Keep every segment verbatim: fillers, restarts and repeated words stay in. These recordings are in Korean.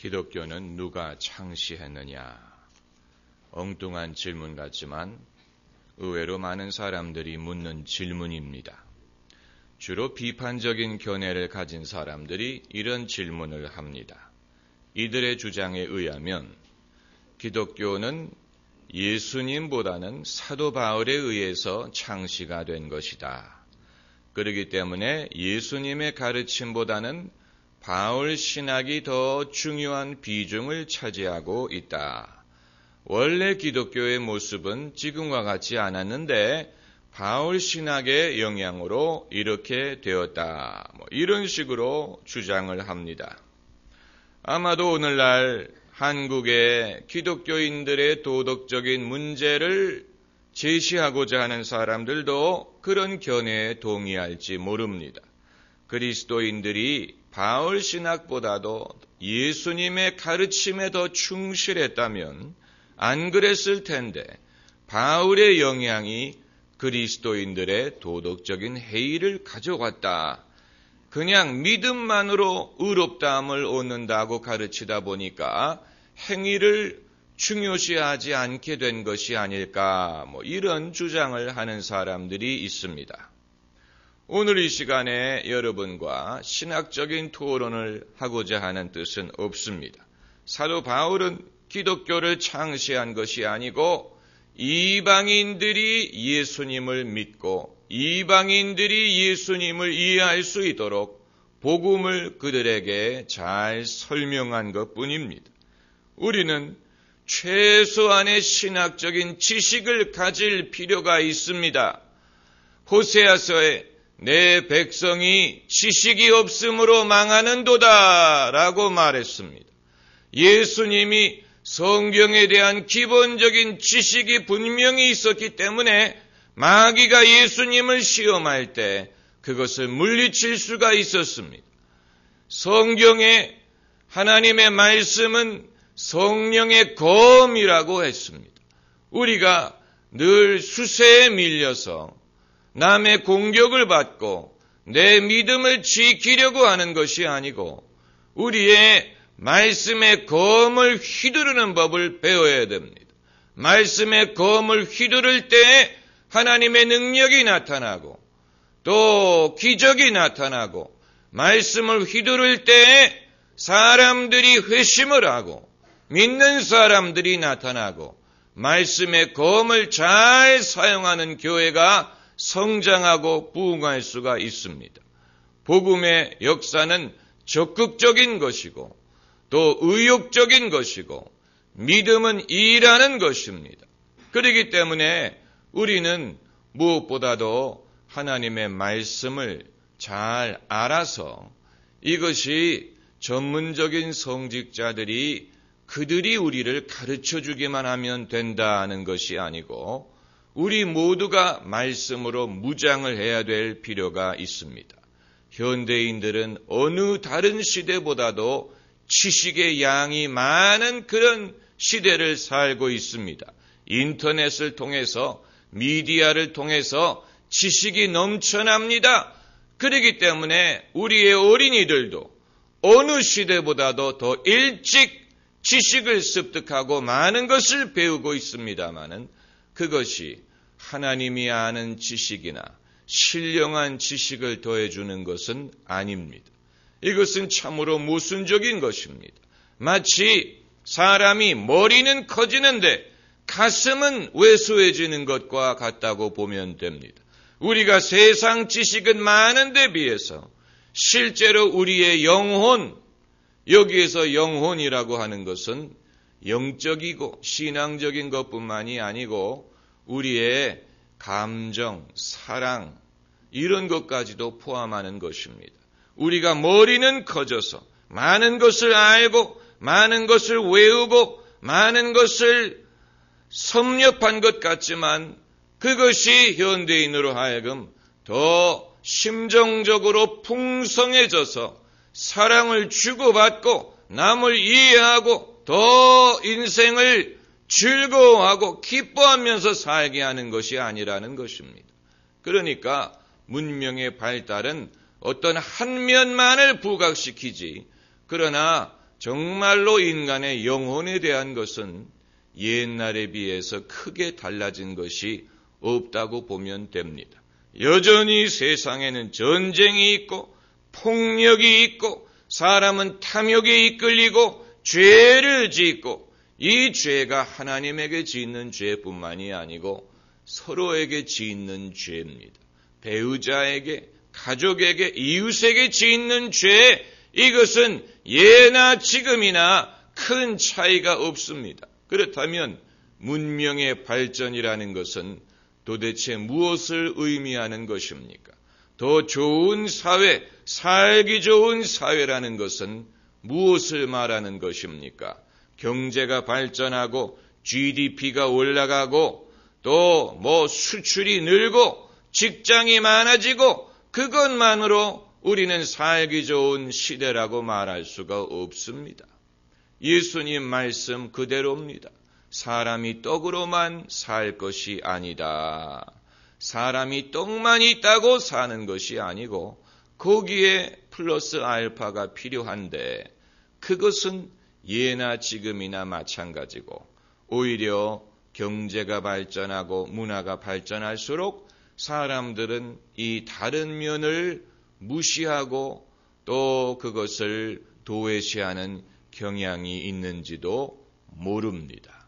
기독교는 누가 창시했느냐? 엉뚱한 질문 같지만 의외로 많은 사람들이 묻는 질문입니다. 주로 비판적인 견해를 가진 사람들이 이런 질문을 합니다. 이들의 주장에 의하면 기독교는 예수님보다는 사도 바울에 의해서 창시가 된 것이다. 그렇기 때문에 예수님의 가르침보다는 바울 신학이 더 중요한 비중을 차지하고 있다. 원래 기독교의 모습은 지금과 같지 않았는데 바울 신학의 영향으로 이렇게 되었다. 뭐 이런 식으로 주장을 합니다. 아마도 오늘날 한국의 기독교인들의 도덕적인 문제를 제시하고자 하는 사람들도 그런 견해에 동의할지 모릅니다. 그리스도인들이 바울 신학보다도 예수님의 가르침에 더 충실했다면 안 그랬을 텐데 바울의 영향이 그리스도인들의 도덕적인 해이를 가져갔다. 그냥 믿음만으로 의롭다함을 얻는다고 가르치다 보니까 행위를 중요시하지 않게 된 것이 아닐까, 뭐 이런 주장을 하는 사람들이 있습니다. 오늘 이 시간에 여러분과 신학적인 토론을 하고자 하는 뜻은 없습니다. 사도 바울은 기독교를 창시한 것이 아니고 이방인들이 예수님을 믿고 이방인들이 예수님을 이해할 수 있도록 복음을 그들에게 잘 설명한 것뿐입니다. 우리는 최소한의 신학적인 지식을 가질 필요가 있습니다. 호세아서에 내 백성이 지식이 없으므로 망하는도다 라고 말했습니다. 예수님이 성경에 대한 기본적인 지식이 분명히 있었기 때문에 마귀가 예수님을 시험할 때 그것을 물리칠 수가 있었습니다. 성경에 하나님의 말씀은 성령의 검이라고 했습니다. 우리가 늘 수세에 밀려서 남의 공격을 받고 내 믿음을 지키려고 하는 것이 아니고 우리의 말씀의 검을 휘두르는 법을 배워야 됩니다. 말씀의 검을 휘두를 때 하나님의 능력이 나타나고 또 기적이 나타나고 말씀을 휘두를 때 사람들이 회심을 하고 믿는 사람들이 나타나고 말씀의 검을 잘 사용하는 교회가 성장하고 부흥할 수가 있습니다. 복음의 역사는 적극적인 것이고 또 의욕적인 것이고 믿음은 일하는 것입니다. 그렇기 때문에 우리는 무엇보다도 하나님의 말씀을 잘 알아서 이것이 전문적인 성직자들이 그들이 우리를 가르쳐 주기만 하면 된다는 것이 아니고 우리 모두가 말씀으로 무장을 해야 될 필요가 있습니다. 현대인들은 어느 다른 시대보다도 지식의 양이 많은 그런 시대를 살고 있습니다. 인터넷을 통해서 미디어를 통해서 지식이 넘쳐납니다. 그렇기 때문에 우리의 어린이들도 어느 시대보다도 더 일찍 지식을 습득하고 많은 것을 배우고 있습니다마는 그것이 하나님이 아는 지식이나 신령한 지식을 더해주는 것은 아닙니다. 이것은 참으로 모순적인 것입니다. 마치 사람이 머리는 커지는데 가슴은 왜소해지는 것과 같다고 보면 됩니다. 우리가 세상 지식은 많은데 비해서 실제로 우리의 영혼, 여기에서 영혼이라고 하는 것은 영적이고 신앙적인 것뿐만이 아니고 우리의 감정, 사랑 이런 것까지도 포함하는 것입니다. 우리가 머리는 커져서 많은 것을 알고 많은 것을 외우고 많은 것을 섭렵한 것 같지만 그것이 현대인으로 하여금 더 심정적으로 풍성해져서 사랑을 주고받고 남을 이해하고 더 인생을 즐거워하고 기뻐하면서 살게 하는 것이 아니라는 것입니다. 그러니까 문명의 발달은 어떤 한 면만을 부각시키지 그러나 정말로 인간의 영혼에 대한 것은 옛날에 비해서 크게 달라진 것이 없다고 보면 됩니다. 여전히 세상에는 전쟁이 있고 폭력이 있고 사람은 탐욕에 이끌리고 죄를 짓고 이 죄가 하나님에게 짓는 죄뿐만이 아니고 서로에게 짓는 죄입니다. 배우자에게, 가족에게, 이웃에게 짓는 죄, 이것은 예나 지금이나 큰 차이가 없습니다. 그렇다면 문명의 발전이라는 것은 도대체 무엇을 의미하는 것입니까? 더 좋은 사회, 살기 좋은 사회라는 것은 무엇을 말하는 것입니까? 경제가 발전하고 지디피가 올라가고 또 뭐 수출이 늘고 직장이 많아지고 그것만으로 우리는 살기 좋은 시대라고 말할 수가 없습니다. 예수님 말씀 그대로입니다. 사람이 떡으로만 살 것이 아니다. 사람이 떡만 있다고 사는 것이 아니고 거기에 플러스 알파가 필요한데 그것은 예나 지금이나 마찬가지고 오히려 경제가 발전하고 문화가 발전할수록 사람들은 이 다른 면을 무시하고 또 그것을 도외시하는 경향이 있는지도 모릅니다.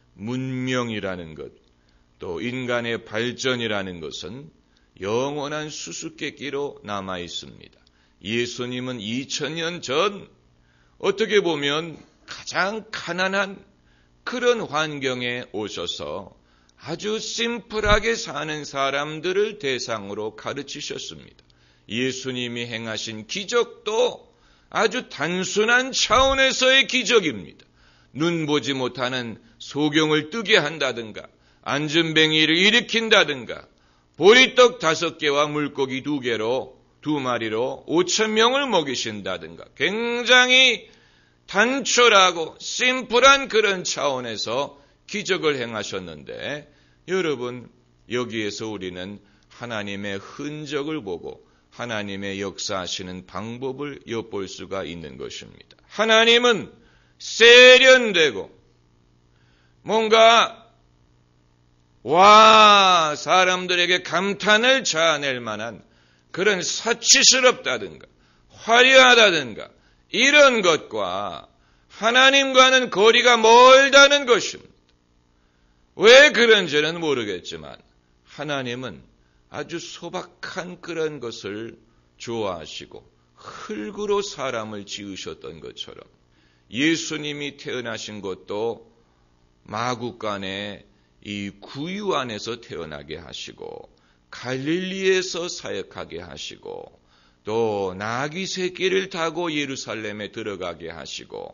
문명이라는 것, 또 인간의 발전이라는 것은 영원한 수수께끼로 남아 있습니다. 예수님은 이천 년 전 어떻게 보면 가장 가난한 그런 환경에 오셔서 아주 심플하게 사는 사람들을 대상으로 가르치셨습니다. 예수님이 행하신 기적도 아주 단순한 차원에서의 기적입니다. 눈 보지 못하는 소경을 뜨게 한다든가 안전뱅이를 일으킨다든가 보리떡 다섯 개와 물고기 두 개로 두 마리로 오천 명을 먹이신다든가 굉장히 단촐하고 심플한 그런 차원에서 기적을 행하셨는데 여러분 여기에서 우리는 하나님의 흔적을 보고 하나님의 역사하시는 방법을 엿볼 수가 있는 것입니다. 하나님은 세련되고 뭔가 와 사람들에게 감탄을 자아낼 만한 그런 사치스럽다든가 화려하다든가 이런 것과 하나님과는 거리가 멀다는 것입니다. 왜 그런지는 모르겠지만 하나님은 아주 소박한 그런 것을 좋아하시고 흙으로 사람을 지으셨던 것처럼 예수님이 태어나신 것도 마구간에 이 구유 안에서 태어나게 하시고 갈릴리에서 사역하게 하시고 또 나귀 새끼를 타고 예루살렘에 들어가게 하시고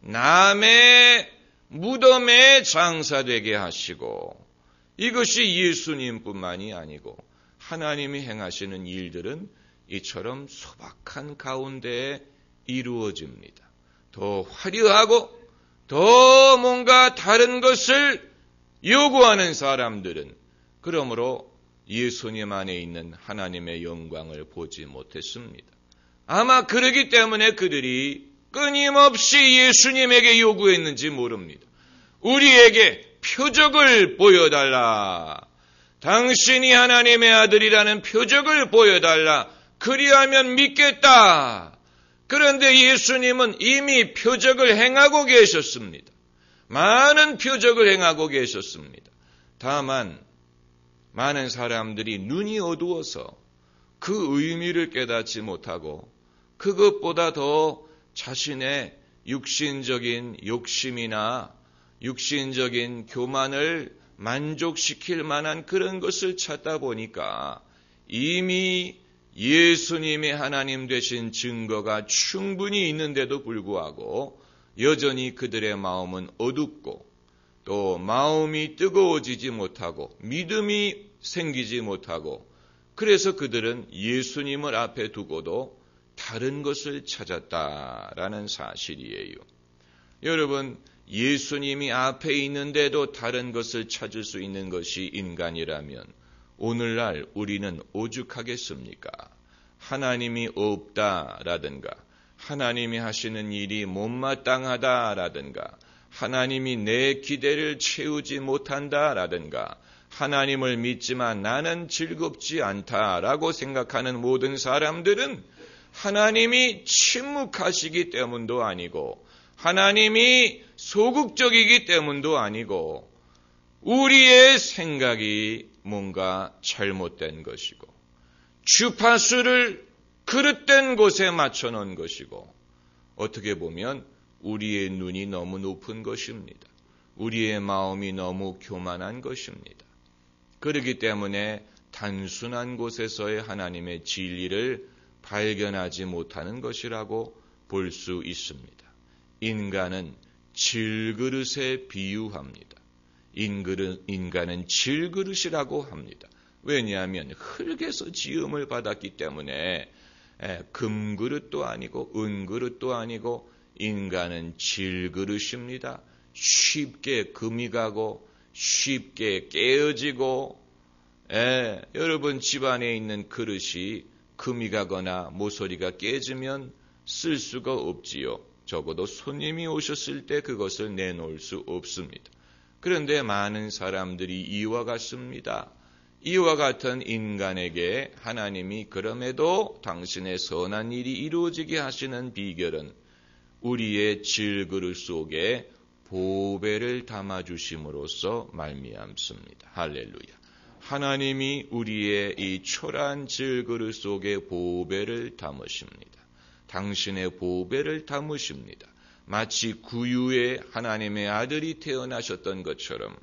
남의 무덤에 장사되게 하시고 이것이 예수님뿐만이 아니고 하나님이 행하시는 일들은 이처럼 소박한 가운데에 이루어집니다. 더 화려하고 더 뭔가 다른 것을 요구하는 사람들은 그러므로 예수님 안에 있는 하나님의 영광을 보지 못했습니다. 아마 그러기 때문에 그들이 끊임없이 예수님에게 요구했는지 모릅니다. 우리에게 표적을 보여달라. 당신이 하나님의 아들이라는 표적을 보여달라. 그리하면 믿겠다. 그런데 예수님은 이미 표적을 행하고 계셨습니다. 많은 표적을 행하고 계셨습니다. 다만 많은 사람들이 눈이 어두워서 그 의미를 깨닫지 못하고 그것보다 더 자신의 육신적인 욕심이나 육신적인 교만을 만족시킬 만한 그런 것을 찾다 보니까 이미 예수님의 하나님 되신 증거가 충분히 있는데도 불구하고 여전히 그들의 마음은 어둡고 또 마음이 뜨거워지지 못하고 믿음이 생기지 못하고 그래서 그들은 예수님을 앞에 두고도 다른 것을 찾았다라는 사실이에요. 여러분, 예수님이 앞에 있는데도 다른 것을 찾을 수 있는 것이 인간이라면 오늘날 우리는 오죽하겠습니까? 하나님이 없다라든가 하나님이 하시는 일이 못마땅하다라든가, 하나님이 내 기대를 채우지 못한다라든가, 하나님을 믿지만 나는 즐겁지 않다라고 생각하는 모든 사람들은 하나님이 침묵하시기 때문도 아니고, 하나님이 소극적이기 때문도 아니고, 우리의 생각이 뭔가 잘못된 것이고, 주파수를 그릇된 곳에 맞춰놓은 것이고, 어떻게 보면 우리의 눈이 너무 높은 것입니다. 우리의 마음이 너무 교만한 것입니다. 그렇기 때문에 단순한 곳에서의 하나님의 진리를 발견하지 못하는 것이라고 볼 수 있습니다. 인간은 질그릇에 비유합니다. 인간은 질그릇이라고 합니다. 왜냐하면 흙에서 지음을 받았기 때문에 금그릇도 아니고 은그릇도 아니고 인간은 질그릇입니다. 쉽게 금이 가고 쉽게 깨어지고, 에, 여러분 집안에 있는 그릇이 금이 가거나 모서리가 깨지면 쓸 수가 없지요. 적어도 손님이 오셨을 때 그것을 내놓을 수 없습니다. 그런데 많은 사람들이 이와 같습니다. 이와 같은 인간에게 하나님이 그럼에도 당신의 선한 일이 이루어지게 하시는 비결은 우리의 질그릇 속에 보배를 담아주심으로써 말미암습니다. 할렐루야. 하나님이 우리의 이 초라한 질그릇 속에 보배를 담으십니다. 당신의 보배를 담으십니다. 마치 구유에 하나님의 아들이 태어나셨던 것처럼,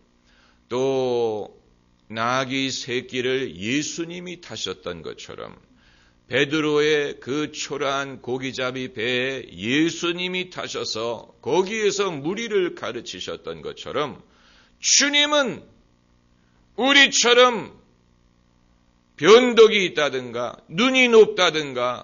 또 나귀 새끼를 예수님이 타셨던 것처럼, 베드로의 그 초라한 고기잡이 배에 예수님이 타셔서 거기에서 무리를 가르치셨던 것처럼, 주님은 우리처럼 변덕이 있다든가 눈이 높다든가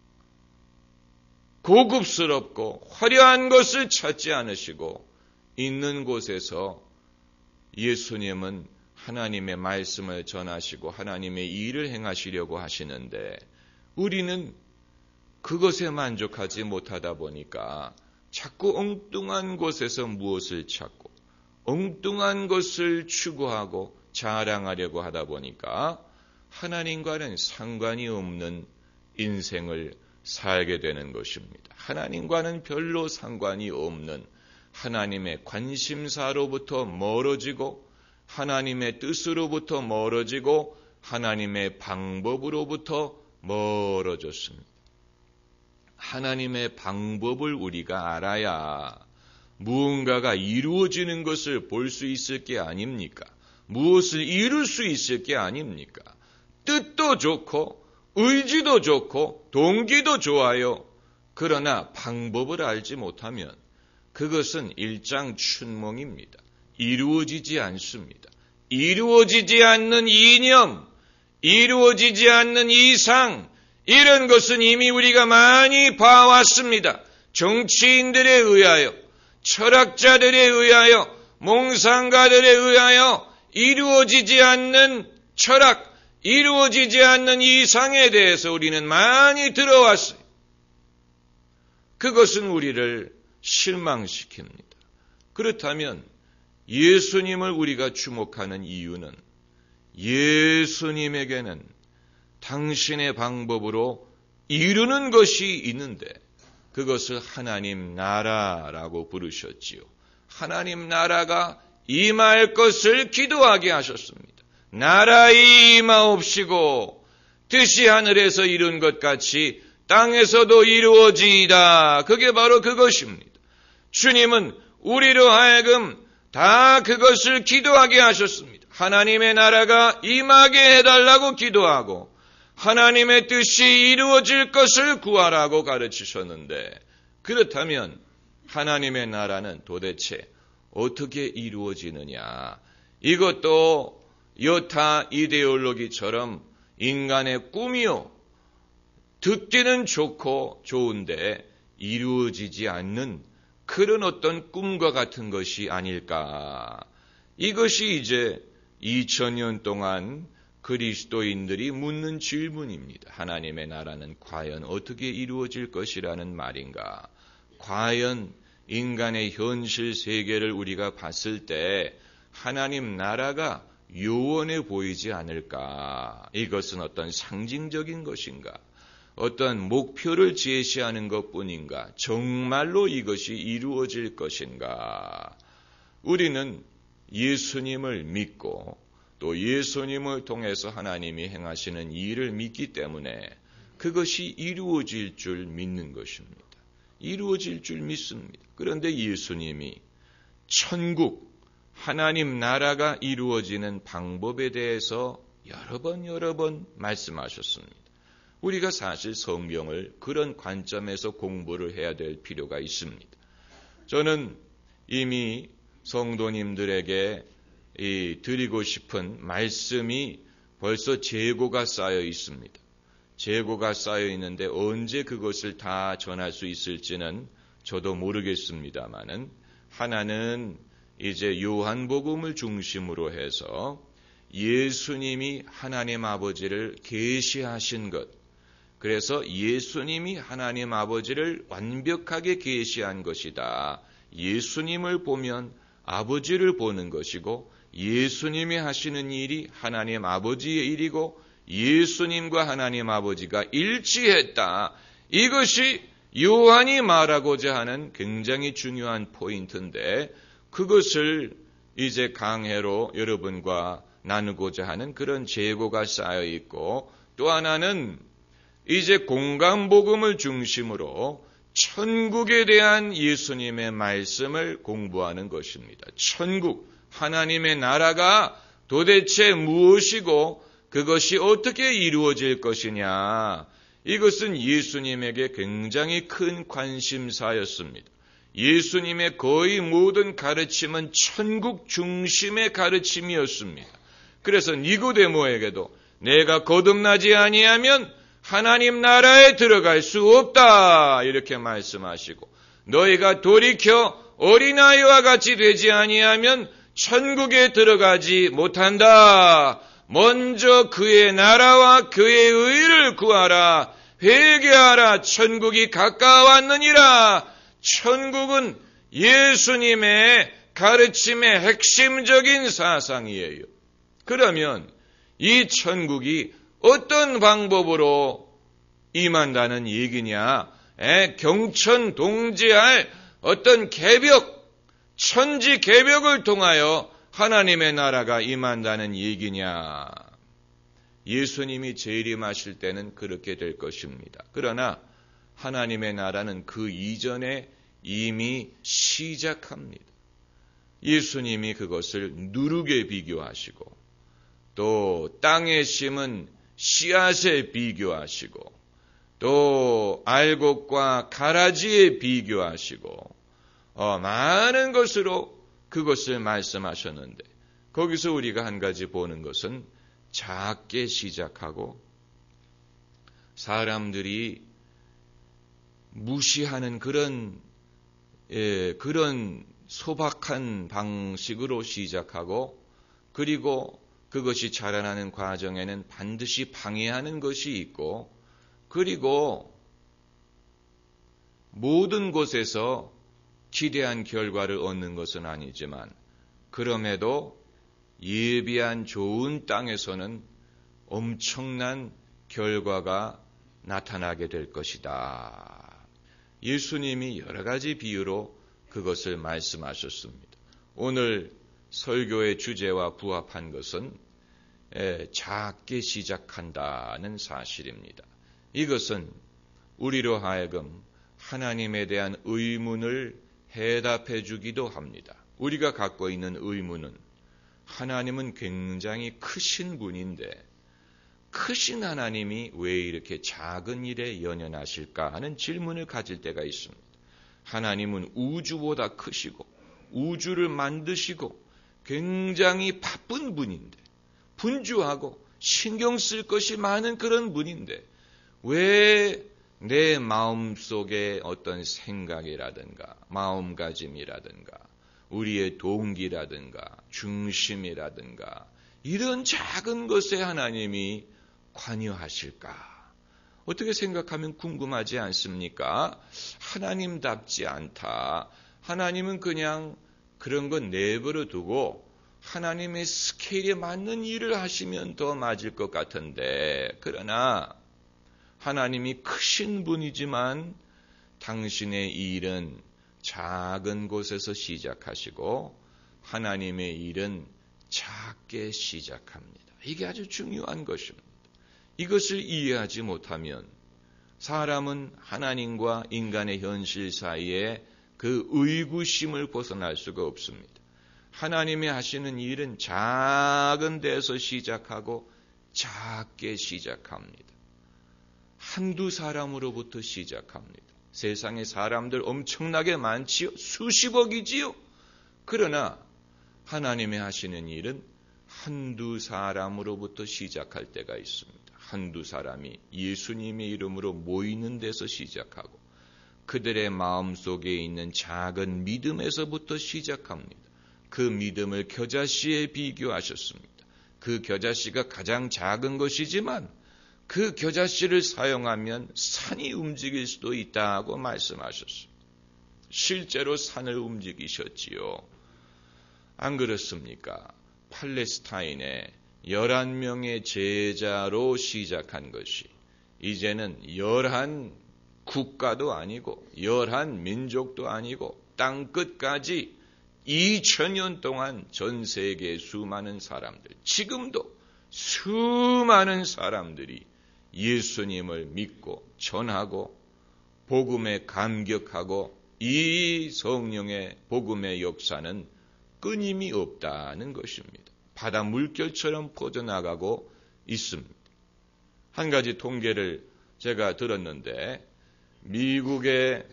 고급스럽고 화려한 것을 찾지 않으시고, 있는 곳에서 예수님은 하나님의 말씀을 전하시고 하나님의 일을 행하시려고 하시는데, 우리는 그것에 만족하지 못하다 보니까 자꾸 엉뚱한 곳에서 무엇을 찾고 엉뚱한 것을 추구하고 자랑하려고 하다 보니까 하나님과는 상관이 없는 인생을 살게 되는 것입니다. 하나님과는 별로 상관이 없는, 하나님의 관심사로부터 멀어지고 하나님의 뜻으로부터 멀어지고 하나님의 방법으로부터 멀어졌습니다. 하나님의 방법을 우리가 알아야 무언가가 이루어지는 것을 볼 수 있을 게 아닙니까? 무엇을 이룰 수 있을 게 아닙니까? 뜻도 좋고 의지도 좋고 동기도 좋아요. 그러나 방법을 알지 못하면 그것은 일장춘몽입니다. 이루어지지 않습니다. 이루어지지 않는 이념, 이루어지지 않는 이상, 이런 것은 이미 우리가 많이 봐왔습니다. 정치인들에 의하여, 철학자들에 의하여, 몽상가들에 의하여 이루어지지 않는 철학, 이루어지지 않는 이상에 대해서 우리는 많이 들어왔어요. 그것은 우리를 실망시킵니다. 그렇다면 예수님을 우리가 주목하는 이유는 예수님에게는 당신의 방법으로 이루는 것이 있는데 그것을 하나님 나라라고 부르셨지요. 하나님 나라가 임할 것을 기도하게 하셨습니다. 나라의 임하옵시고 뜻이 하늘에서 이룬 것 같이 땅에서도 이루어지이다. 그게 바로 그것입니다. 주님은 우리로 하여금 다 그것을 기도하게 하셨습니다. 하나님의 나라가 임하게 해달라고 기도하고 하나님의 뜻이 이루어질 것을 구하라고 가르치셨는데, 그렇다면 하나님의 나라는 도대체 어떻게 이루어지느냐? 이것도 여타 이데올로기처럼 인간의 꿈이요, 듣기는 좋고 좋은데 이루어지지 않는 그런 어떤 꿈과 같은 것이 아닐까. 이것이 이제 이천 년 동안 그리스도인들이 묻는 질문입니다. 하나님의 나라는 과연 어떻게 이루어질 것이라는 말인가? 과연 인간의 현실 세계를 우리가 봤을 때 하나님 나라가 요원해 보이지 않을까? 이것은 어떤 상징적인 것인가? 어떤 목표를 제시하는 것뿐인가? 정말로 이것이 이루어질 것인가? 우리는 예수님을 믿고 또 예수님을 통해서 하나님이 행하시는 일을 믿기 때문에 그것이 이루어질 줄 믿는 것입니다. 이루어질 줄 믿습니다. 그런데 예수님이 천국, 하나님 나라가 이루어지는 방법에 대해서 여러 번 여러 번 말씀하셨습니다. 우리가 사실 성경을 그런 관점에서 공부를 해야 될 필요가 있습니다. 저는 이미 성도님들에게 이 드리고 싶은 말씀이 벌써 재고가 쌓여 있습니다. 재고가 쌓여 있는데 언제 그것을 다 전할 수 있을지는 저도 모르겠습니다만은 하나는 이제 요한복음을 중심으로 해서 예수님이 하나님 아버지를 계시하신 것, 그래서 예수님이 하나님 아버지를 완벽하게 계시한 것이다. 예수님을 보면 아버지를 보는 것이고 예수님이 하시는 일이 하나님 아버지의 일이고 예수님과 하나님 아버지가 일치했다. 이것이 요한이 말하고자 하는 굉장히 중요한 포인트인데 그것을 이제 강해로 여러분과 나누고자 하는 그런 재고가 쌓여 있고 또 하나는 이제 공간복음을 중심으로 천국에 대한 예수님의 말씀을 공부하는 것입니다. 천국, 하나님의 나라가 도대체 무엇이고 그것이 어떻게 이루어질 것이냐. 이것은 예수님에게 굉장히 큰 관심사였습니다. 예수님의 거의 모든 가르침은 천국 중심의 가르침이었습니다. 그래서 니고데모에게도 내가 거듭나지 아니하면 하나님 나라에 들어갈 수 없다 이렇게 말씀하시고 너희가 돌이켜 어린아이와 같이 되지 아니하면 천국에 들어가지 못한다. 먼저 그의 나라와 그의 의를 구하라. 회개하라. 천국이 가까웠느니라. 천국은 예수님의 가르침의 핵심적인 사상이에요. 그러면 이 천국이 어떤 방법으로 임한다는 얘기냐? 에, 경천동지할 어떤 개벽, 천지 개벽을 통하여 하나님의 나라가 임한다는 얘기냐? 예수님이 재림하실 때는 그렇게 될 것입니다. 그러나 하나님의 나라는 그 이전에 이미 시작합니다. 예수님이 그것을 누룩에 비교하시고 또 땅에 심은 씨앗에 비교하시고 또 알곡과 가라지에 비교하시고 어, 많은 것으로 그것을 말씀하셨는데 거기서 우리가 한 가지 보는 것은 작게 시작하고 사람들이 무시하는 그런 예, 그런 소박한 방식으로 시작하고 그리고 그것이 자라나는 과정에는 반드시 방해하는 것이 있고 그리고 모든 곳에서 기대한 결과를 얻는 것은 아니지만 그럼에도 예비한 좋은 땅에서는 엄청난 결과가 나타나게 될 것이다. 예수님이 여러 가지 비유로 그것을 말씀하셨습니다. 오늘 설교의 주제와 부합한 것은 작게 시작한다는 사실입니다. 이것은 우리로 하여금 하나님에 대한 의문을 해답해 주기도 합니다. 우리가 갖고 있는 의문은 하나님은 굉장히 크신 분인데 크신 하나님이 왜 이렇게 작은 일에 연연하실까 하는 질문을 가질 때가 있습니다. 하나님은 우주보다 크시고 우주를 만드시고 굉장히 바쁜 분인데 분주하고 신경 쓸 것이 많은 그런 분인데 왜 내 마음속에 어떤 생각이라든가 마음가짐이라든가 우리의 동기라든가 중심이라든가 이런 작은 것에 하나님이 관여하실까? 어떻게 생각하면 궁금하지 않습니까? 하나님답지 않다. 하나님은 그냥 그런 건 내버려 두고 하나님의 스케일에 맞는 일을 하시면 더 맞을 것 같은데, 그러나 하나님이 크신 분이지만 당신의 일은 작은 곳에서 시작하시고 하나님의 일은 작게 시작합니다. 이게 아주 중요한 것입니다. 이것을 이해하지 못하면 사람은 하나님과 인간의 현실 사이에 그 의구심을 벗어날 수가 없습니다. 하나님이 하시는 일은 작은 데서 시작하고 작게 시작합니다. 한두 사람으로부터 시작합니다. 세상에 사람들 엄청나게 많지요. 수십억이지요. 그러나 하나님이 하시는 일은 한두 사람으로부터 시작할 때가 있습니다. 한두 사람이 예수님의 이름으로 모이는 데서 시작하고 그들의 마음속에 있는 작은 믿음에서부터 시작합니다. 그 믿음을 겨자씨에 비교하셨습니다. 그 겨자씨가 가장 작은 것이지만 그 겨자씨를 사용하면 산이 움직일 수도 있다고 말씀하셨습니다. 실제로 산을 움직이셨지요. 안 그렇습니까? 팔레스타인에 열한 명의 제자로 시작한 것이 이제는 열한 국가도 아니고 열한 민족도 아니고 땅끝까지 이천 년 동안 전 세계 수많은 사람들, 지금도 수많은 사람들이 예수님을 믿고 전하고 복음에 감격하고 이 성령의 복음의 역사는 끊임이 없다는 것입니다. 바다 물결처럼 퍼져나가고 있습니다. 한 가지 통계를 제가 들었는데 미국의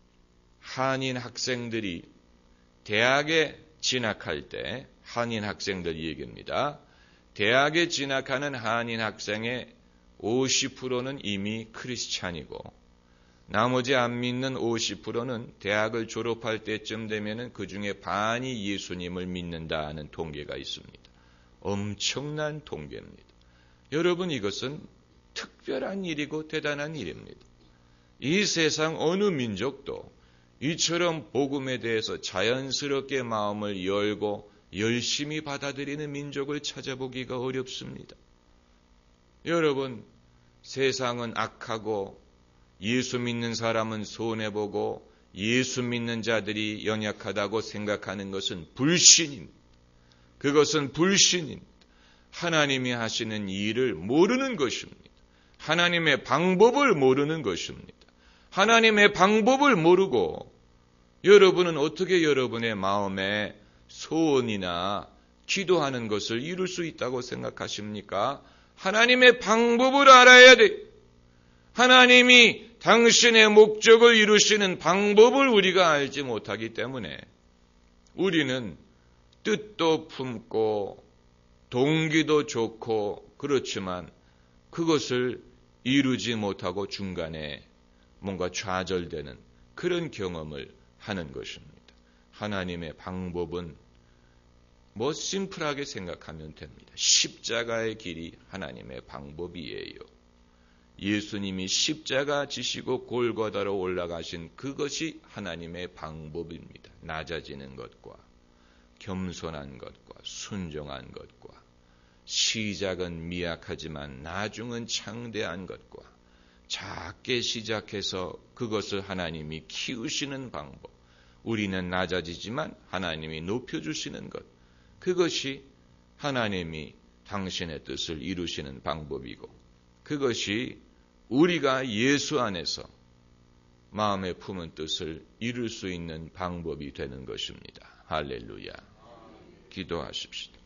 한인 학생들이 대학에 진학할 때 한인 학생들 얘기입니다. 대학에 진학하는 한인 학생의 오십 퍼센트는 이미 크리스찬이고 나머지 안 믿는 오십 퍼센트는 대학을 졸업할 때쯤 되면 그 중에 반이 예수님을 믿는다는 통계가 있습니다. 엄청난 통계입니다. 여러분, 이것은 특별한 일이고 대단한 일입니다. 이 세상 어느 민족도 이처럼 복음에 대해서 자연스럽게 마음을 열고 열심히 받아들이는 민족을 찾아보기가 어렵습니다. 여러분, 세상은 악하고 예수 믿는 사람은 손해보고 예수 믿는 자들이 연약하다고 생각하는 것은 불신입니다. 그것은 불신입니다. 하나님이 하시는 일을 모르는 것입니다. 하나님의 방법을 모르는 것입니다. 하나님의 방법을 모르고 여러분은 어떻게 여러분의 마음에 소원이나 기도하는 것을 이룰 수 있다고 생각하십니까? 하나님의 방법을 알아야 돼. 하나님이 당신의 목적을 이루시는 방법을 우리가 알지 못하기 때문에 우리는 뜻도 품고 동기도 좋고 그렇지만 그것을 이루지 못하고 중간에 뭔가 좌절되는 그런 경험을 하는 것입니다. 하나님의 방법은 뭐 심플하게 생각하면 됩니다. 십자가의 길이 하나님의 방법이에요. 예수님이 십자가 지시고 골고다로 올라가신 그것이 하나님의 방법입니다. 낮아지는 것과 겸손한 것과 순종한 것과 시작은 미약하지만 나중은 창대한 것과 작게 시작해서 그것을 하나님이 키우시는 방법, 우리는 낮아지지만 하나님이 높여주시는 것, 그것이 하나님이 당신의 뜻을 이루시는 방법이고 그것이 우리가 예수 안에서 마음에 품은 뜻을 이룰 수 있는 방법이 되는 것입니다. 할렐루야. 기도하십시다.